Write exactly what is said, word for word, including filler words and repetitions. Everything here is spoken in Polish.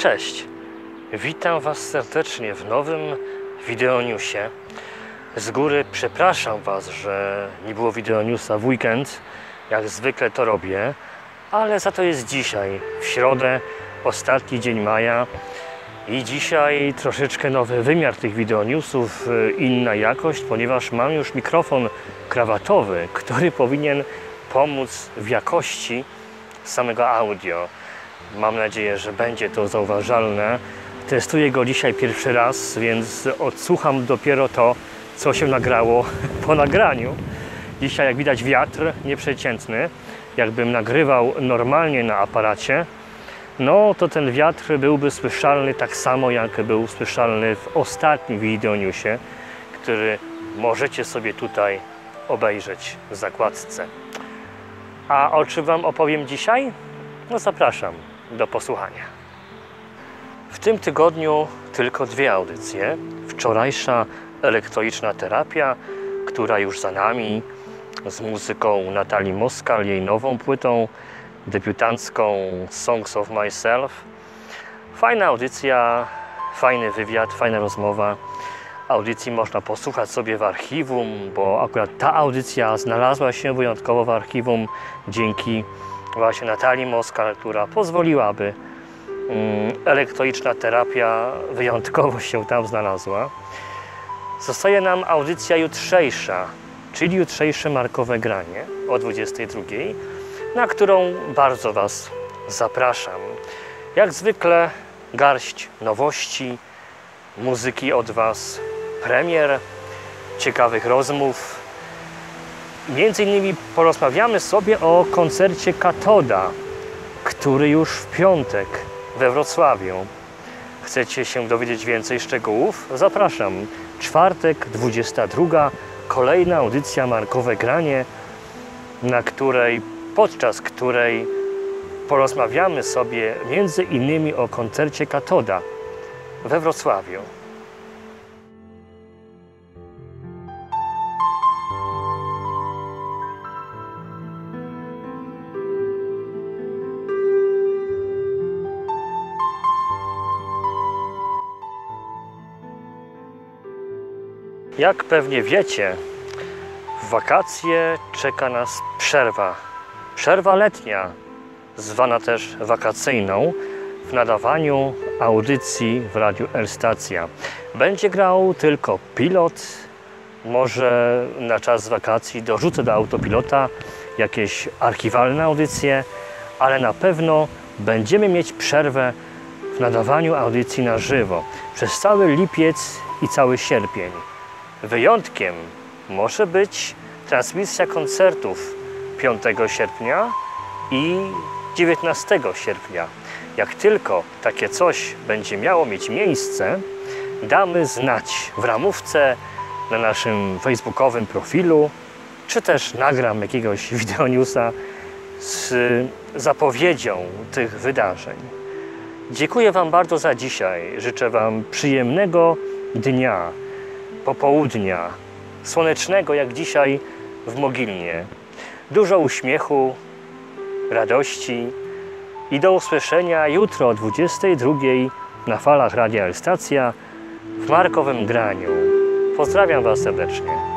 Cześć! Witam Was serdecznie w nowym wideonewsie. Z góry przepraszam Was, że nie było wideonewsa w weekend, jak zwykle to robię, ale za to jest dzisiaj, w środę, ostatni dzień maja i dzisiaj troszeczkę nowy wymiar tych wideonewsów, inna jakość, ponieważ mam już mikrofon krawatowy, który powinien pomóc w jakości samego audio. Mam nadzieję, że będzie to zauważalne. Testuję go dzisiaj pierwszy raz, więc odsłucham dopiero to, co się nagrało po nagraniu. Dzisiaj, jak widać, wiatr nieprzeciętny. Jakbym nagrywał normalnie na aparacie, no to ten wiatr byłby słyszalny tak samo, jak był słyszalny w ostatnim wideonewsie, który możecie sobie tutaj obejrzeć w zakładce. A o czym Wam opowiem dzisiaj? No zapraszam do posłuchania. W tym tygodniu tylko dwie audycje. Wczorajsza elektroniczna terapia, która już za nami, z muzyką Natalii Moskal, jej nową płytą debiutancką Songs of Myself. Fajna audycja, fajny wywiad, fajna rozmowa. Audycji można posłuchać sobie w archiwum, bo akurat ta audycja znalazła się wyjątkowo w archiwum dzięki właśnie Natalii Moskal, która pozwoliła, aby um, elektroniczna terapia wyjątkowo się tam znalazła. Zostaje nam audycja jutrzejsza, czyli jutrzejsze markowe granie o dwudziestej drugiej, na którą bardzo Was zapraszam. Jak zwykle garść nowości, muzyki od Was, premier, ciekawych rozmów. Między innymi porozmawiamy sobie o koncercie Katoda, który już w piątek we Wrocławiu. Chcecie się dowiedzieć więcej szczegółów? Zapraszam. Czwartek, dwudziesta druga, kolejna audycja Markowe Granie, na której, podczas której porozmawiamy sobie między innymi o koncercie Katoda we Wrocławiu. Jak pewnie wiecie, w wakacje czeka nas przerwa. Przerwa letnia, zwana też wakacyjną, w nadawaniu audycji w Radiu L-Stacja. Będzie grał tylko pilot. Może na czas wakacji dorzucę do autopilota jakieś archiwalne audycje, ale na pewno będziemy mieć przerwę w nadawaniu audycji na żywo przez cały lipiec i cały sierpień. Wyjątkiem może być transmisja koncertów piątego sierpnia i dziewiętnastego sierpnia. Jak tylko takie coś będzie miało mieć miejsce, damy znać w ramówce na naszym facebookowym profilu, czy też nagram jakiegoś wideonewsa z zapowiedzią tych wydarzeń. Dziękuję Wam bardzo za dzisiaj. Życzę Wam przyjemnego dnia, popołudnia, słonecznego jak dzisiaj w Mogilnie. Dużo uśmiechu, radości i do usłyszenia jutro o dwudziestej drugiej na falach Radia L-Stacja w markowym graniu. Pozdrawiam Was serdecznie.